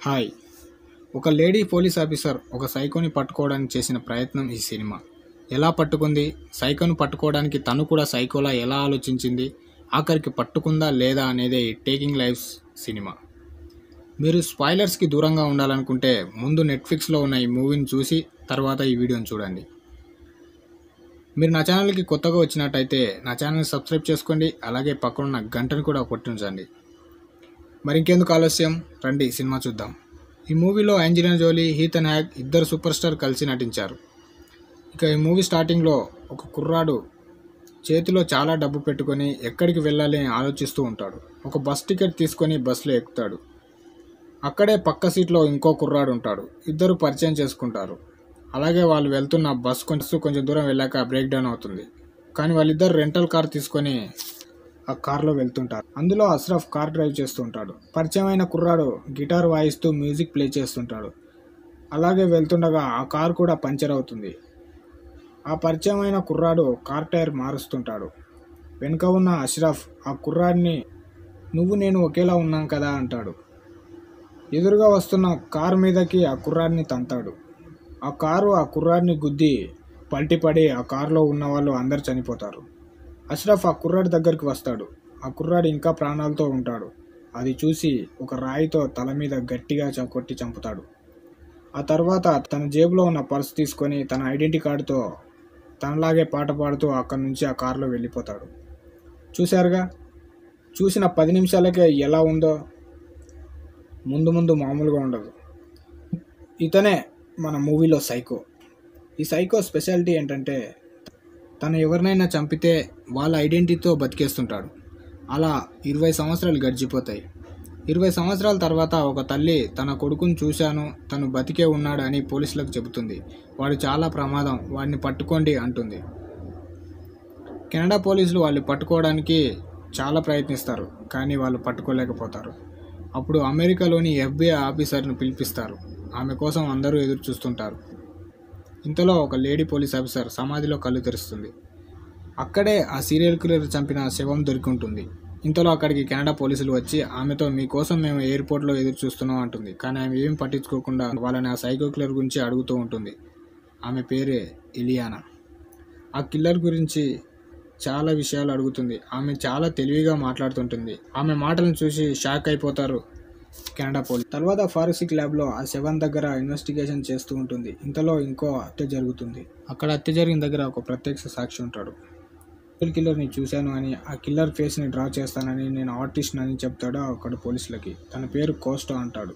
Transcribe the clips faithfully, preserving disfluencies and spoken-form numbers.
Hi ఒక lady police officer ఒక సైకోని పట్టుకోవడానికి చేసిన ప్రయత్నం ఈ సినిమా. ఎలా పట్టుకుంది, సైకోను పట్టుకోవడానికి తను కూడా సైకోలా ఎలా ఆలోచించింది, ఆఖరికి పట్టుకుందా లేదా అనేదే ఈ టేకింగ్ లైఫ్స్ సినిమా. మీరు స్పాయిలర్స్కి దూరంగా ఉండాలనుకుంటే ముందు నెట్ఫ్లిక్స్లో ఉన్న ఈ మూవీని చూసి తర్వాత ఈ వీడియోని చూడండి. మీరు నా ఛానల్కి కొత్తగా వచ్చినట్టయితే నా ఛానల్ని సబ్స్క్రైబ్ చేసుకోండి, అలాగే పక్కనున్న గంటను కూడా కొట్టించండి. మరి ఇంకెందుకు ఆలస్యం, రండి సినిమా చూద్దాం. ఈ మూవీలో ఏంజెలినా జోలీ, ఈథన్ హ్యాగ్ ఇద్దరు సూపర్ స్టార్ కలిసి నటించారు. ఇక ఈ మూవీ స్టార్టింగ్లో ఒక కుర్రాడు చేతిలో చాలా డబ్బు పెట్టుకొని ఎక్కడికి వెళ్ళాలి అని ఆలోచిస్తూ ఉంటాడు. ఒక బస్ టికెట్ తీసుకొని బస్సులో ఎక్కుతాడు. అక్కడే పక్క సీట్లో ఇంకో కుర్రాడు ఉంటాడు. ఇద్దరు పరిచయం చేసుకుంటారు. అలాగే వాళ్ళు వెళ్తున్న బస్ కొంచెం కొంచెం దూరం వెళ్ళాక బ్రేక్ డౌన్ అవుతుంది. కానీ వాళ్ళిద్దరు రెంటల్ కార్ తీసుకొని ఆ కార్లో వెళ్తుంటారు. అందులో అష్రఫ్ కార్ డ్రైవ్ చేస్తుంటాడు. పరిచయమైన కుర్రాడు గిటార్ వాయిస్తూ మ్యూజిక్ ప్లే చేస్తుంటాడు. అలాగే వెళ్తుండగా ఆ కార్ కూడా పంచర్ అవుతుంది. ఆ పరిచయమైన కుర్రాడు కార్ టైర్ మారుస్తుంటాడు. వెనుక ఉన్న అష్రఫ్ ఆ కుర్రాడిని నువ్వు నేను ఒకేలా ఉన్నాం కదా అంటాడు. ఎదురుగా వస్తున్న కారు మీదకి ఆ కుర్రాడిని తంతాడు. ఆ కారు ఆ కుర్రాడిని గుద్ది పల్టిపడి ఆ కారులో ఉన్న వాళ్ళు అందరు చనిపోతారు. అష్రఫ్ ఆ కుర్రాడి దగ్గరికి వస్తాడు. ఆ కుర్రాడు ఇంకా ప్రాణాలతో ఉంటాడు. అది చూసి ఒక రాయితో తల మీద గట్టిగా కొట్టి చంపుతాడు. ఆ తర్వాత తన జేబులో ఉన్న పర్స్ తీసుకొని తన ఐడెంటిటీ కార్డుతో తనలాగే పాట పాడుతూ అక్కడి నుంచి ఆ కారులో వెళ్ళిపోతాడు. చూశారుగా, చూసిన పది నిమిషాలకే ఎలా ఉందో. ముందు ముందు మామూలుగా ఉండదు. ఇతనే మన మూవీలో సైకో. ఈ సైకో స్పెషాలిటీ ఏంటంటే తను ఎవరినైనా చంపితే వాళ్ళ ఐడెంటిటీతో బతికేస్తుంటాడు. అలా ఇరవై సంవత్సరాలు గడిచిపోతాయి. ఇరవై సంవత్సరాల తర్వాత ఒక తల్లి తన కొడుకుని చూశాను, తను బతికే ఉన్నాడు అని పోలీసులకు చెబుతుంది. వాడు చాలా ప్రమాదం, వాడిని పట్టుకోండి అంటుంది. కెనడా పోలీసులు వాళ్ళు పట్టుకోవడానికి చాలా ప్రయత్నిస్తారు, కానీ వాళ్ళు పట్టుకోలేకపోతారు. అప్పుడు అమెరికాలోని ఎఫ్బిఐ ఆఫీసర్ను పిలిపిస్తారు. ఆమె కోసం అందరూ ఎదురు చూస్తుంటారు. ఇంతలో ఒక లేడీ పోలీస్ ఆఫీసర్ సమాధిలో కళ్ళు తెరుస్తుంది. అక్కడే ఆ సీరియల్ కిల్లర్ చంపిన శవం దొరికి ఉంటుంది. ఇంతలో అక్కడికి కెనడా పోలీసులు వచ్చి ఆమెతో మీకోసం మేము ఎయిర్పోర్ట్లో ఎదురు చూస్తున్నాం అంటుంది. కానీ ఆమె ఏం పట్టించుకోకుండా వాళ్ళని ఆ సైకో కిల్లర్ గురించి అడుగుతూ ఉంటుంది. ఆమె పేరే ఇలియానా. ఆ కిల్లర్ గురించి చాలా విషయాలు అడుగుతుంది. ఆమె చాలా తెలివిగా మాట్లాడుతుంటుంది. ఆమె మాటలను చూసి షాక్ అయిపోతారు కెనడా పోలీస్. తర్వాత ఫారెన్సిక్ ల్యాబ్లో ఆ శవం దగ్గర ఇన్వెస్టిగేషన్ చేస్తూ ఉంటుంది. ఇంతలో ఇంకో హత్య జరుగుతుంది. అక్కడ హత్య జరిగిన దగ్గర ఒక ప్రత్యక్ష సాక్షి ఉంటాడు. కిల్లర్ని చూశాను అని, ఆ కిల్లర్ ఫేస్ని డ్రా చేస్తానని, నేను ఆర్టిస్ట్ అని చెప్తాడు అక్కడ పోలీసులకి. తన పేరు కోస్టా అంటాడు.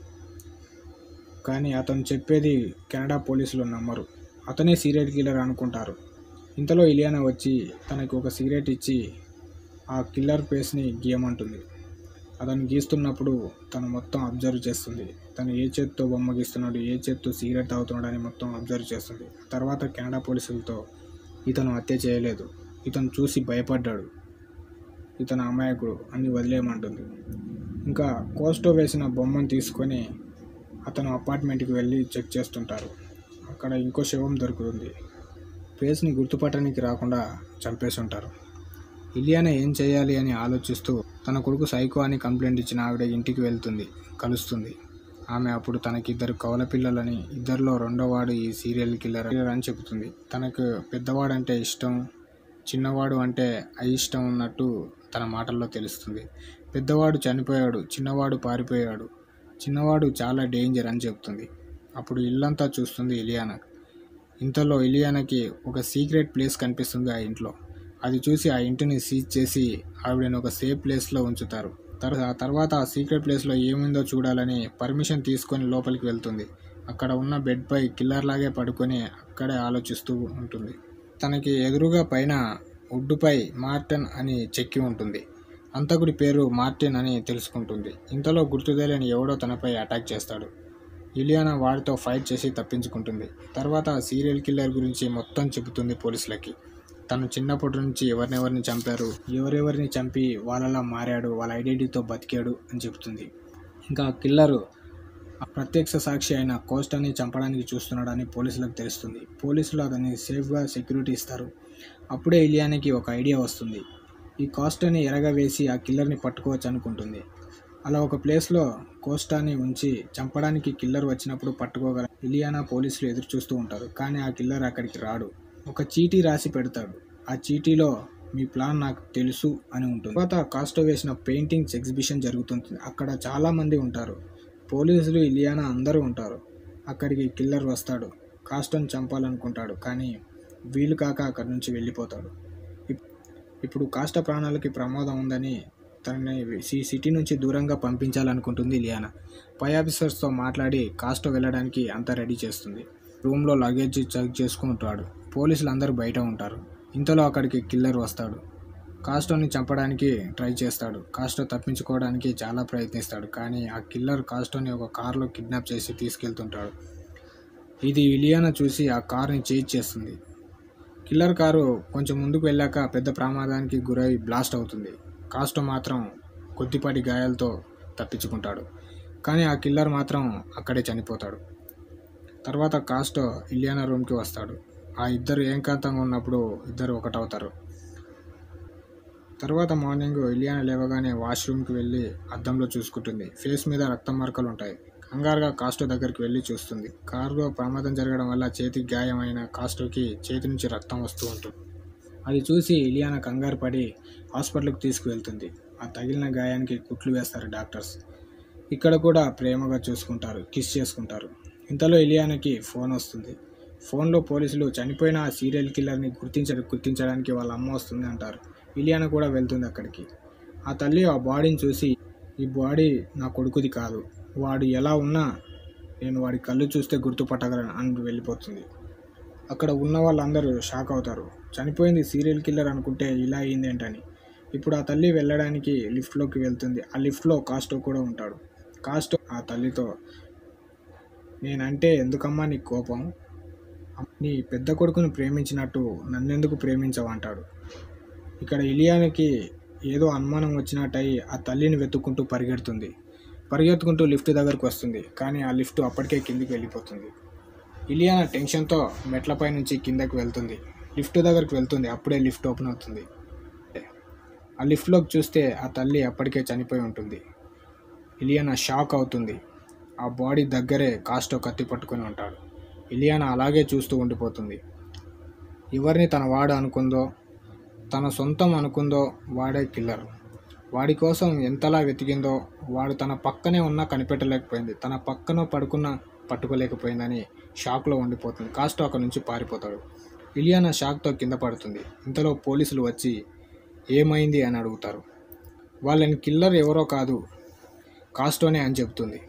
కానీ అతను చెప్పేది కెనడా పోలీసులు నమ్మరు. అతనే సీరియల్ కిల్లర్ అనుకుంటారు. ఇంతలో ఇలియానా వచ్చి తనకి ఒక సిగరెట్ ఇచ్చి ఆ కిల్లర్ ఫేస్ని గీయమంటుంది. అతను గీస్తున్నప్పుడు తను మొత్తం అబ్జర్వ్ చేస్తుంది. తను ఏ చేత్తో బొమ్మ గీస్తున్నాడు, ఏ చేత్తో సిగరెట్ తాగుతున్నాడు అని మొత్తం అబ్జర్వ్ చేస్తుంది. తర్వాత కెనడా పోలీసులతో ఇతను హత్య చేయలేదు, ఇతను చూసి భయపడ్డాడు, ఇతను అమాయకుడు అని వదిలేయమంటుంది. ఇంకా కోస్టో వేసిన బొమ్మను తీసుకొని అతను అపార్ట్మెంట్కి వెళ్ళి చెక్ చేస్తుంటారు. అక్కడ ఇంకో శవం దొరుకుతుంది. ఫేస్ని గుర్తుపట్టడానికి రాకుండా చంపేసి ఉంటారు. ఇలియానా ఏం చేయాలి అని ఆలోచిస్తూ తన కొడుకు సైకో అని కంప్లైంట్ ఇచ్చిన ఆవిడ ఇంటికి వెళ్తుంది, కలుస్తుంది. ఆమె అప్పుడు తనకి ఇద్దరు కవల పిల్లలని, ఇద్దరిలో రెండోవాడు ఈ సీరియల్ కిల్లర్ అని చెబుతుంది. తనకు పెద్దవాడంటే ఇష్టం, చిన్నవాడు అంటే అయిష్టం ఉన్నట్టు తన మాటల్లో తెలుస్తుంది. పెద్దవాడు చనిపోయాడు, చిన్నవాడు పారిపోయాడు, చిన్నవాడు చాలా డేంజర్ అని చెబుతుంది. అప్పుడు ఇల్లంతా చూస్తుంది ఇలియానా. ఇంతలో ఇలియానాకి ఒక సీక్రెట్ ప్లేస్ కనిపిస్తుంది ఆ ఇంట్లో. అది చూసి ఆ ఇంటిని సీజ్ చేసి ఆవిడని ఒక సేఫ్ ప్లేస్లో ఉంచుతారు. ఆ తర్వాత ఆ సీక్రెట్ ప్లేస్లో ఏముందో చూడాలని పర్మిషన్ తీసుకొని లోపలికి వెళ్తుంది. అక్కడ ఉన్న బెడ్పై కిల్లర్ లాగే పడుకొని అక్కడే ఆలోచిస్తూ ఉంటుంది. తనకి ఎదురుగా పైన వుడ్డుపై మార్టిన్ అని చెక్కి ఉంటుంది. హంతకుడి పేరు మార్టిన్ అని తెలుసుకుంటుంది. ఇంతలో గుర్తు తెలియని ఎవడో తనపై అటాక్ చేస్తాడు. ఇలియానా వాడితో ఫైట్ చేసి తప్పించుకుంటుంది. తర్వాత ఆ సీరియల్ కిల్లర్ గురించి మొత్తం చెబుతుంది పోలీసులకి. తను చిన్నప్పటి నుంచి ఎవరినెవరిని చంపారు, ఎవరెవరిని చంపి వాళ్ళలా మారాడు, వాళ్ళ ఐడెంటిటీతో బతికాడు అని చెబుతుంది. ఇంకా కిల్లరు ప్రత్యక్ష సాక్షి అయిన కోస్టాని చంపడానికి చూస్తున్నాడని పోలీసులకు తెలుస్తుంది. పోలీసులు అతన్ని సేఫ్గా సెక్యూరిటీ ఇస్తారు. అప్పుడే ఇలియానాకి ఒక ఐడియా వస్తుంది. ఈ కోస్టాని ఎరగవేసి ఆ కిల్లర్ని పట్టుకోవచ్చు అనుకుంటుంది. అలా ఒక ప్లేస్లో కోస్టాని ఉంచి చంపడానికి కిల్లర్ వచ్చినప్పుడు పట్టుకోగల ఇలియానా పోలీసులు ఎదురు చూస్తూ ఉంటారు. కానీ ఆ కిల్లర్ అక్కడికి రాడు. ఒక చీటీ రాసి పెడతాడు. ఆ చీటీలో మీ ప్లాన్ నాకు తెలుసు అని ఉంటుంది. తర్వాత కాస్టో వేసిన పెయింటింగ్స్ ఎగ్జిబిషన్ జరుగుతుంది. అక్కడ చాలా మంది ఉంటారు. పోలీసులు, ఇలియానా అందరూ ఉంటారు. అక్కడికి కిల్లర్ వస్తాడు. కాస్టోని చంపాలనుకుంటాడు. కానీ వీలు కాక అక్కడి నుంచి వెళ్ళిపోతాడు. ఇప్పుడు కాస్టో ప్రాణాలకి ప్రమాదం ఉందని తనని ఈ సిటీ నుంచి దూరంగా పంపించాలనుకుంటుంది ఇలియానా. పై ఆఫీసర్స్తో మాట్లాడి కాస్టో వెళ్ళడానికి అంతా రెడీ చేస్తుంది. రూమ్లో లగేజ్ చెక్ చేసుకుంటాడు. పోలీసులు అందరూ బయట ఉంటారు. ఇంతలో అక్కడికి కిల్లర్ వస్తాడు. కాస్టోని చంపడానికి ట్రై చేస్తాడు. కాస్టో తప్పించుకోవడానికి చాలా ప్రయత్నిస్తాడు. కానీ ఆ కిల్లర్ కాస్టోని ఒక కారులో కిడ్నాప్ చేసి తీసుకెళ్తుంటాడు. ఇది ఇలియానా చూసి ఆ కార్ని చేజ్ చేస్తుంది. కిల్లర్ కారు కొంచెం ముందుకు వెళ్ళాక పెద్ద ప్రమాదానికి గురై బ్లాస్ట్ అవుతుంది. కాస్టో మాత్రం కొద్దిపాటి గాయాలతో తప్పించుకుంటాడు. కానీ ఆ కిల్లర్ మాత్రం అక్కడే చనిపోతాడు. తర్వాత కాస్టో ఇలియానా రూమ్కి వస్తాడు. ఆ ఇద్దరు ఏకాంతంగా ఉన్నప్పుడు ఇద్దరు ఒకటవుతారు. తర్వాత మార్నింగ్ ఇలియానా లేవగానే వాష్రూమ్కి వెళ్ళి అద్దంలో చూసుకుంటుంది. ఫేస్ మీద రక్తం మరకలు ఉంటాయి. కంగారుగా కాస్టో దగ్గరికి వెళ్ళి చూస్తుంది. కారులో ప్రమాదం జరగడం వల్ల చేతికి గాయమైన కాస్టోకి చేతి నుంచి రక్తం వస్తూ ఉంటుంది. అది చూసి ఇలియానా కంగారు పడి హాస్పిటల్కి తీసుకువెళ్తుంది. ఆ తగిలిన గాయానికి కుట్లు వేస్తారు డాక్టర్స్. ఇక్కడ కూడా ప్రేమగా చూసుకుంటారు, కిస్ చేసుకుంటారు. ఇంతలో ఇలియానాకి ఫోన్ వస్తుంది. ఫోన్లో పోలీసులు చనిపోయిన ఆ సీరియల్ కిల్లర్ని గుర్తించ గుర్తించడానికి వాళ్ళ అమ్మ వస్తుంది అంటారు. ఇలియానా కూడా వెళ్తుంది అక్కడికి. ఆ తల్లి ఆ బాడీని చూసి, ఈ బాడీ నా కొడుకుది కాదు, వాడు ఎలా ఉన్నా నేను వాడి కళ్ళు చూస్తే గుర్తుపట్టగలను అని వెళ్ళిపోతుంది. అక్కడ ఉన్న వాళ్ళందరూ షాక్ అవుతారు. చనిపోయింది సీరియల్ కిల్లర్ అనుకుంటే ఇలా అయింది ఏంటని. ఇప్పుడు ఆ తల్లి వెళ్ళడానికి లిఫ్ట్లోకి వెళ్తుంది. ఆ లిఫ్ట్లో కాస్టో కూడా ఉంటాడు. కాస్టో ఆ తల్లితో, నేనంటే ఎందుకమ్మా నీ కోపం? నీ పెద్ద కొడుకుని ప్రేమించినట్టు నన్నెందుకు ప్రేమించవంటాడు. ఇక్కడ ఇలియానాకి ఏదో అనుమానం వచ్చినట్టయి ఆ తల్లిని వెతుక్కుంటూ పరిగెడుతుంది. పరిగెత్తుకుంటూ లిఫ్ట్ దగ్గరకు వస్తుంది. కానీ ఆ లిఫ్ట్ అప్పటికే కిందికి వెళ్ళిపోతుంది. ఇలియానా టెన్షన్తో మెట్లపై నుంచి కిందకి వెళ్తుంది. లిఫ్ట్ దగ్గరకు వెళ్తుంది. అప్పుడే లిఫ్ట్ ఓపెన్ అవుతుంది. ఆ లిఫ్ట్లోకి చూస్తే ఆ తల్లి అప్పటికే చనిపోయి ఉంటుంది. ఇలియానా షాక్ అవుతుంది. ఆ బాడీ దగ్గరే కాస్టో కత్తి పట్టుకొని ఉంటాడు. ఇలియానా అలాగే చూస్తూ ఉండిపోతుంది. ఎవరిని తన వాడు అనుకుందో, తన సొంతం అనుకుందో వాడే కిల్లర్. వాడి కోసం ఎంతలా వెతికిందో, వాడు తన పక్కనే ఉన్నా కనిపెట్టలేకపోయింది, తన పక్కన పడుకున్నా పట్టుకోలేకపోయిందని షాక్లో ఉండిపోతుంది. కాస్టో అక్కడి నుంచి పారిపోతాడు. ఇలియానా షాక్తో కింద పడుతుంది. ఇంతలో పోలీసులు వచ్చి ఏమైంది అని అడుగుతారు. వాళ్ళని కిల్లర్ ఎవరో కాదు, కాస్టోనే అని చెప్తుంది.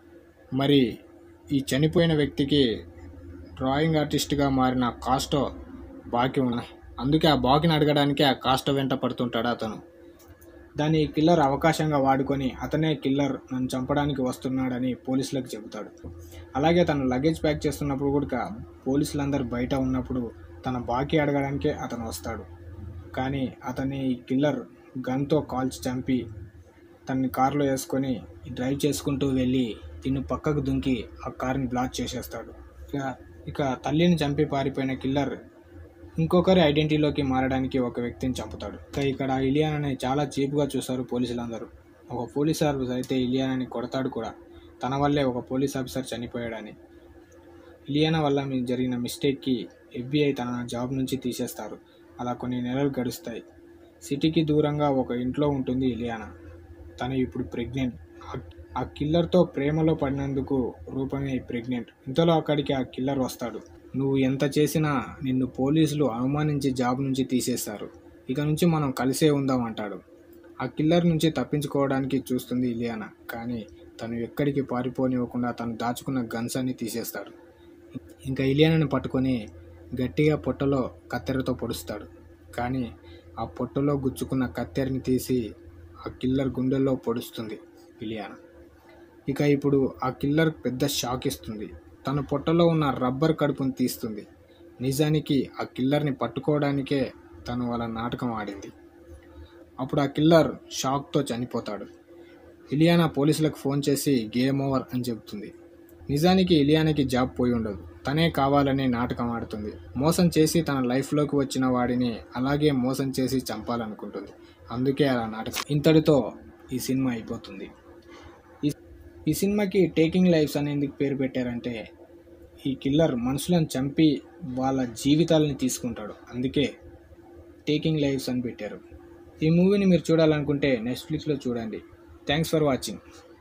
మరి ఈ చనిపోయిన వ్యక్తికి డ్రాయింగ్ ఆర్టిస్ట్గా మారిన కాస్టో బాకీ ఉన్న, అందుకే ఆ బాకీని అడగడానికి ఆ కాస్టో వెంట పడుతుంటాడు అతను. దాన్ని కిల్లర్ అవకాశంగా వాడుకొని అతనే కిల్లర్ నన్ను చంపడానికి వస్తున్నాడని పోలీసులకు చెబుతాడు. అలాగే తను లగేజ్ ప్యాక్ చేస్తున్నప్పుడు కూడా పోలీసులందరూ బయట ఉన్నప్పుడు తన బాకీ అడగడానికే అతను వస్తాడు. కానీ అతన్ని కిల్లర్ గన్తో కాల్చి చంపి తనని కారులో వేసుకొని డ్రైవ్ చేసుకుంటూ వెళ్ళి తిన్ను పక్కకు దుంకి ఆ కార్ని బ్లాక్ చేసేస్తాడు. ఇక ఇక తల్లిని చంపి పారిపోయిన కిల్లర్ ఇంకొకరి ఐడెంటిటీలోకి మారడానికి ఒక వ్యక్తిని చంపుతాడు. ఇక ఇక్కడ ఇలియానాని చాలా చీప్గా చూస్తారు పోలీసులందరూ. ఒక పోలీస్ ఆఫీసర్ అయితే ఇలియానాని కొడతాడు కూడా, తన వల్లే ఒక పోలీస్ ఆఫీసర్ చనిపోయాడని. ఇలియానా వల్ల మీకు జరిగిన మిస్టేక్కి ఎఫ్బిఐ తన జాబ్ నుంచి తీసేస్తారు. అలా కొన్ని నెలలు గడుస్తాయి. సిటీకి దూరంగా ఒక ఇంట్లో ఉంటుంది ఇలియానా. తను ఇప్పుడు ప్రెగ్నెంట్. ఆ కిల్లర్తో ప్రేమలో పడినందుకు రూపమే ప్రెగ్నెంట్. ఇంతలో అక్కడికి ఆ కిల్లర్ వస్తాడు. నువ్వు ఎంత చేసినా నిన్ను పోలీసులు అనుమానించి జాబ్ నుంచి తీసేస్తారు, ఇక నుంచి మనం కలిసే ఉందాం అంటాడు. ఆ కిల్లర్ నుంచి తప్పించుకోవడానికి చూస్తుంది ఇలియానా. కానీ తను ఎక్కడికి పారిపోనివ్వకుండా తను దాచుకున్న గన్స్ అన్ని తీసేస్తాడు. ఇంకా ఇలియానాని పట్టుకొని గట్టిగా పొట్టలో కత్తెరతో పొడుస్తాడు. కానీ ఆ పొట్టలో గుచ్చుకున్న కత్తెరని తీసి ఆ కిల్లర్ గుండెల్లో పొడుస్తుంది ఇలియానా. ఇక ఇప్పుడు ఆ కిల్లర్ పెద్ద షాక్ ఇస్తుంది. తన పొట్టలో ఉన్న రబ్బర్ కడుపును తీస్తుంది. నిజానికి ఆ కిల్లర్ని పట్టుకోవడానికే తను వాళ్ళ నాటకం ఆడింది. అప్పుడు ఆ కిల్లర్ షాక్తో చనిపోతాడు. ఇలియానా పోలీసులకు ఫోన్ చేసి గేమ్ ఓవర్ అని చెబుతుంది. నిజానికి ఇలియానాకి జాబ్ పోయి ఉండదు, తనే కావాలని నాటకం ఆడుతుంది. మోసం చేసి తన లైఫ్లోకి వచ్చిన వాడిని అలాగే మోసం చేసి చంపాలనుకుంటుంది. అందుకే అలా నాటకం. ఇంతటితో ఈ సినిమా అయిపోతుంది. ఈ సినిమాకి టేకింగ్ లైఫ్స్ అని ఎందుకు పేరు పెట్టారంటే ఈ కిల్లర్ మనుషులను చంపి వాళ్ళ జీవితాలని తీసుకుంటాడు, అందుకే టేకింగ్ లైఫ్స్ అని పెట్టారు. ఈ మూవీని మీరు చూడాలనుకుంటే నెట్ఫ్లిక్స్లో చూడండి. Thanks for watching.